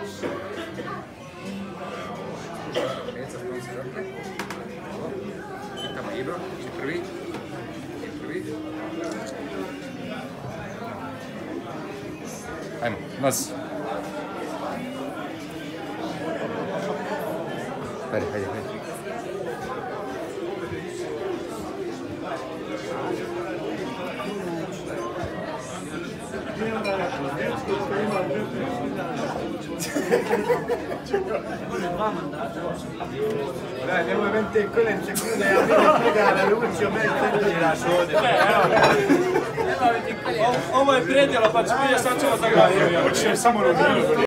Tamo Ibro, prvi. Ajmo, nas. Hajde. Dai, andiamo a 20 e quello in secondo e a la luce o me la sode. Ovo je predjelo, pa će prije sad ćemo zagledati. Hoće samo rodinu.